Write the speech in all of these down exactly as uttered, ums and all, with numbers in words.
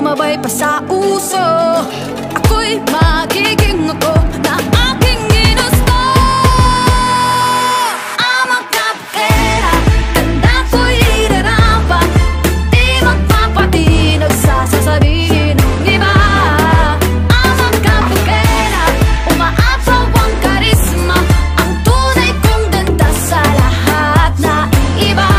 sumabay pa sa uso. Ako'y magiging ako na aking ginusto. I'm a kapkera, tanda ko'y irarapa. Di magpapatinag sa sasabihin ng iba. I'm a kapkera, umaapaw ang karisma. Ang tunay kong ganda sa lahat na iba.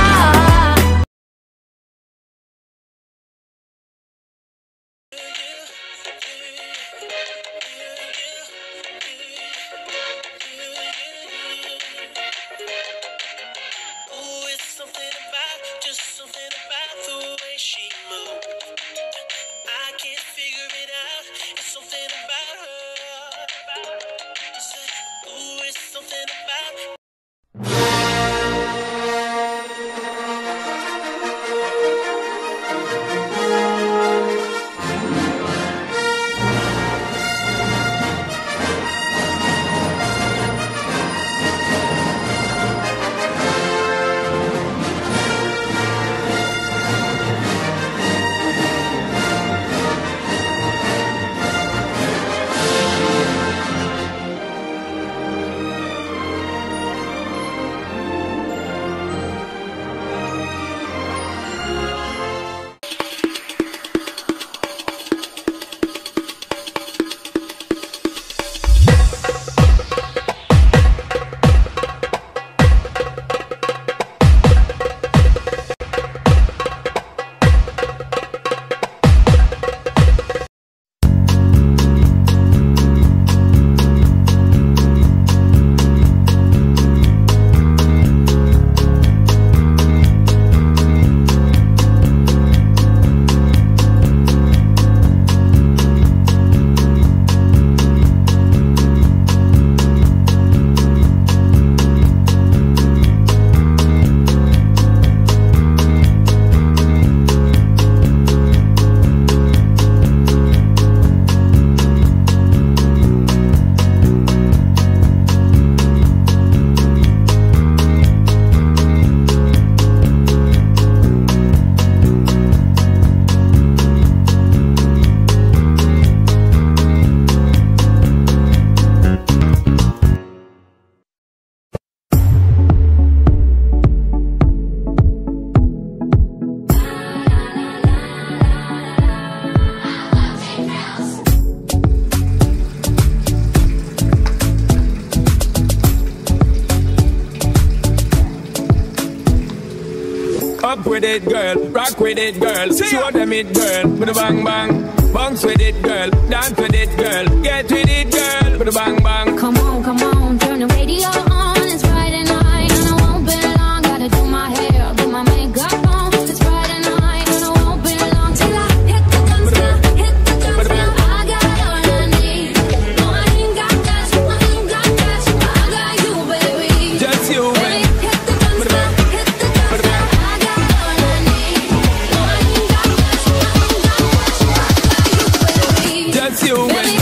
Up with it, girl. Rock with it, girl. Show them it, girl. With a bang bang. Bounce with it, girl. Dance with it, girl. Get with it, girl. With a bang bang. Come on, come on, turn the radio on. It's Friday night and I won't be long. Gotta do my hair, get my makeup on. It's Friday night and I won't be long till I hit the dance floor, hit the dance floor. I got all I need. No, I ain't got cash, I ain't got cash. I got you, baby. Just you, baby. Hit the dance floor, hit the dance floor. I got all I need. No, I ain't got cash, I ain't got cash. I got you, baby. Just you, baby.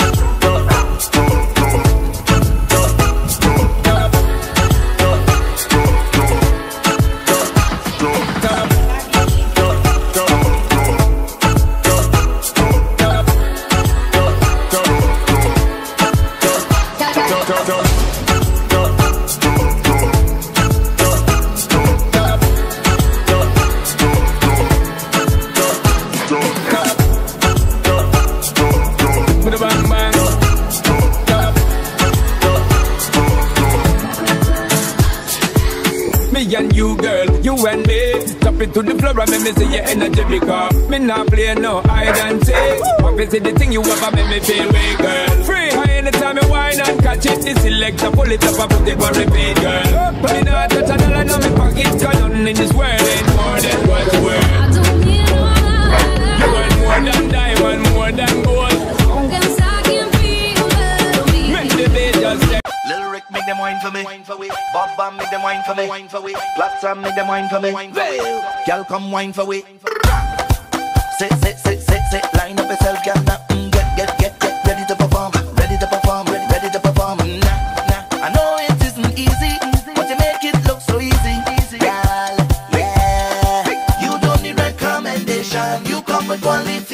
Me and you, girl, you and me. Tap it to the floor and make me see your energy because me not play no hide and seek. What is it the thing you ever make me feel way, girl? Free. Anytime you whine and catch it, the selector pull it up and put it on repeat, girl. But me not touch a dollar in my pocket, cause nothing in this world ain't more than what's worth. I don't need no other. You want more than diamond, more than gold. Cause I can feel it. Make the beat just say. Lil Rick make them wine for me. Bob Bam make them wine for me. Platsam make them wine for me. Girl come wine for we. Sit, sit, sit, sit, sit. Line up yourself, girl. Now mm, get, get, get, get ready to perform. Ready to perform. Ready, ready to perform. Nah, nah. I know it isn't easy, but you make it look so easy, girl. Yeah. You don't need recommendation. You come with qualification.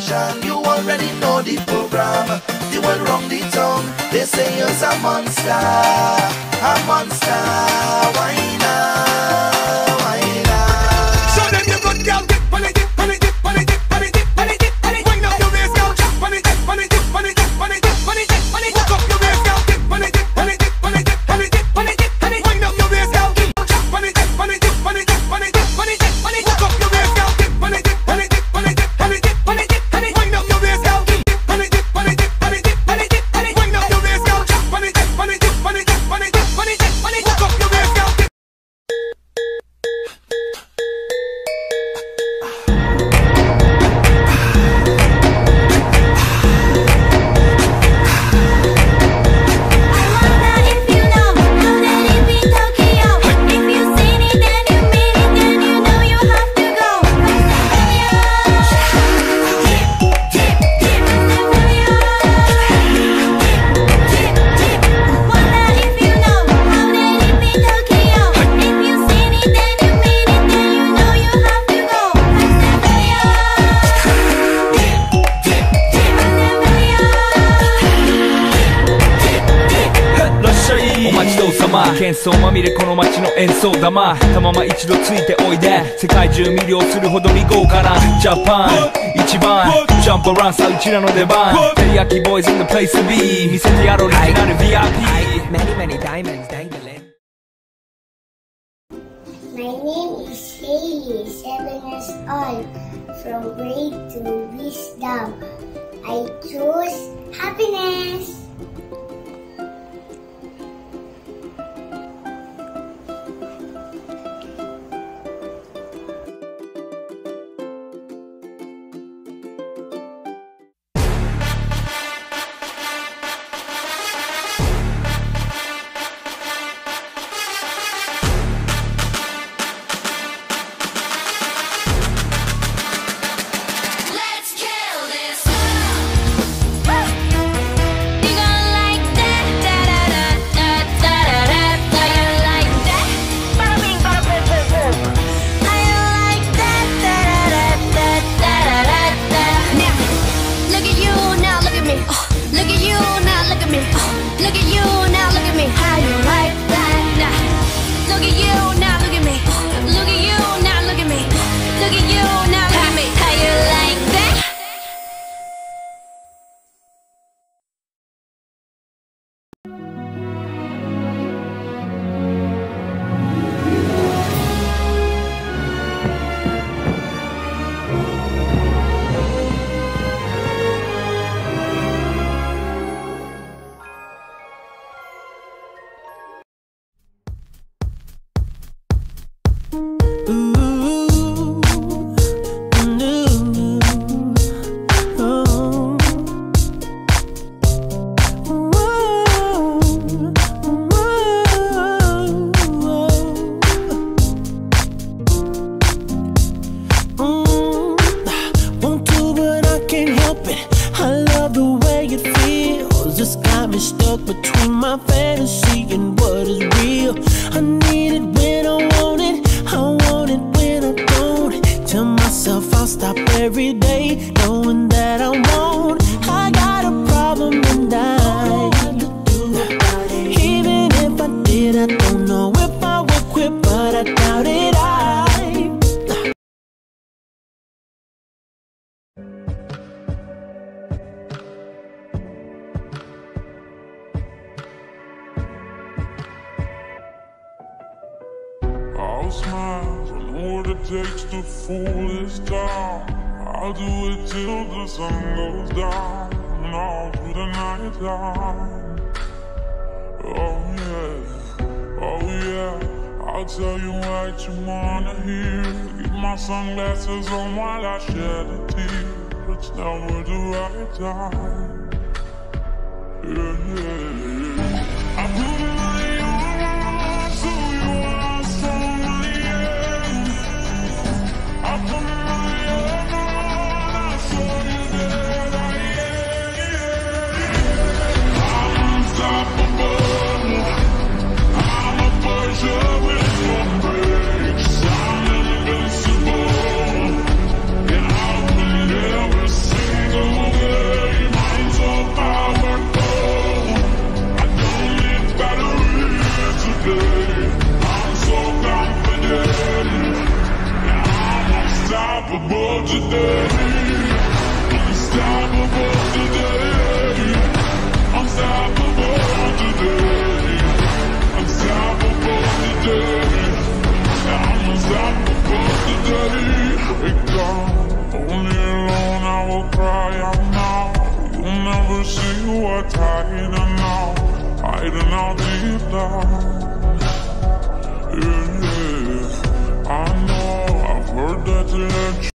attraction. You already know the program. You went wrong the tongue. They say you're a monster, a monster. Why not? Why not? Show them your good girl. Dip on it, dip on it, dip on it, dip on it, dip on it, dip on it. Wind up your waist, girl. Dip on it, dip on it, dip on it, dip on it, dip on it, dip on it. Hook up your waist, girl. Dip on it, dip on it, dip on it, dip on it, dip on it, dip on it. Wind up your waist, girl. Dip on it, dip on it, dip on it, dip on it, dip on it, dip on it. Hook up your waist, girl. Dip on it, dip on it, dip on it, dip on it, dip on it, dip on it. Wind up your waist, girl. Dip on it, dip on it, dip on it, dip on it, dip on it. Wind up your waist, girl. Dip on it, dip on it, dip on it, dip on it, dip on it, dip on it. Hook up your waist, girl.喧騒まみれこの街の演奏玉たまま一度ついておいで世界中魅了するほどに豪華なジャパン一番ジャンプランさうちらの出番テリヤキボーイズ in the place to be 見せてやろうオリジナル ブイアイピー Many many diamonds dangling My name is Hailey, seven years old, from grade to wisdom. I choose happiness. Smiles, I know what it takes to fool this town. I'll do it till the sun goes down and all through the night time. Oh yeah, oh yeah, I'll tell you what you wanna hear. Keep my sunglasses on while I shed a tear. It's never the right time. Yeah, yeah, yeah. I put it on you, so you are strong. I put my arm on, I show you that I am, yeah. I'm unstoppable. I'm a Persia with no brakes. I'm invincible. And I'll win every single unstoppable today. Unstoppable today. Unstoppable today. Unstoppable today. I'm unstoppable today. Wake up, only alone I will cry out now. You'll never see what's hiding now, hiding out deep down. Yeah, yeah. I know, I've heard that electric.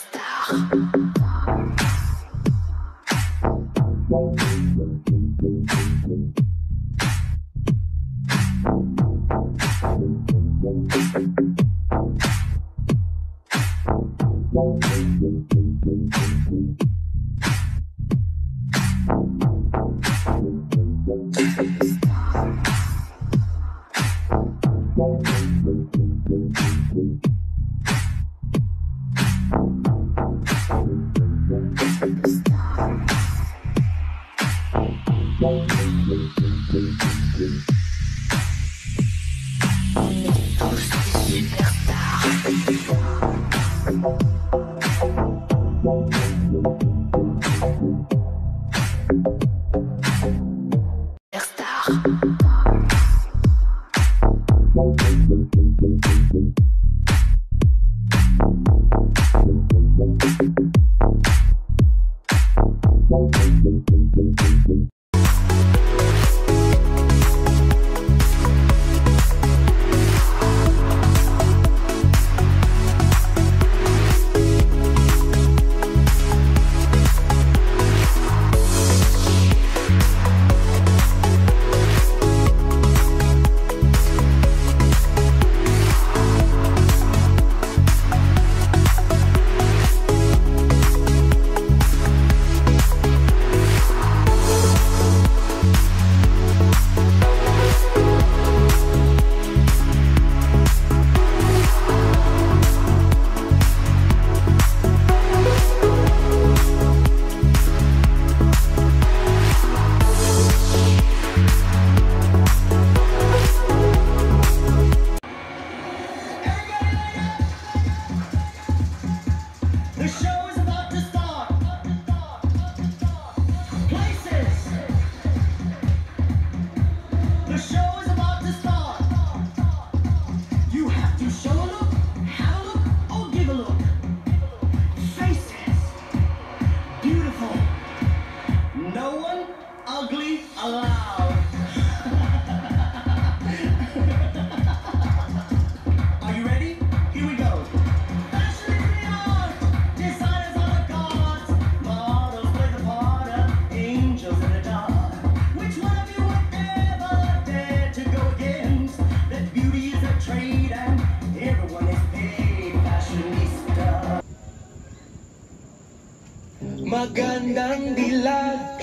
Magandang dilag,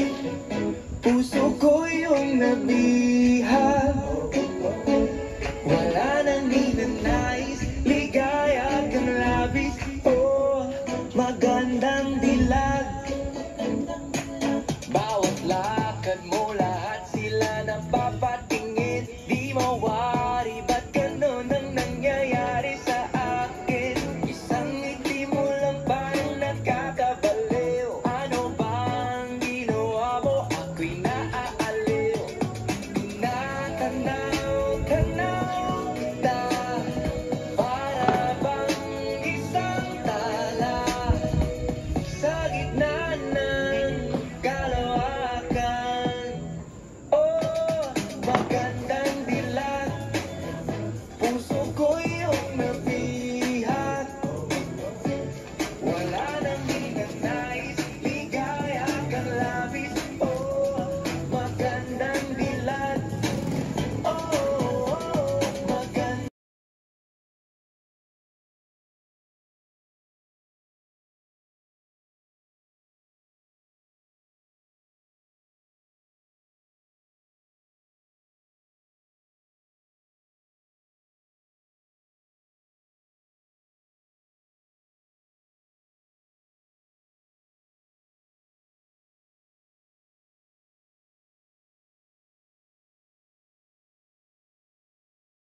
puso ko yung nabihag. Wala nang hinanay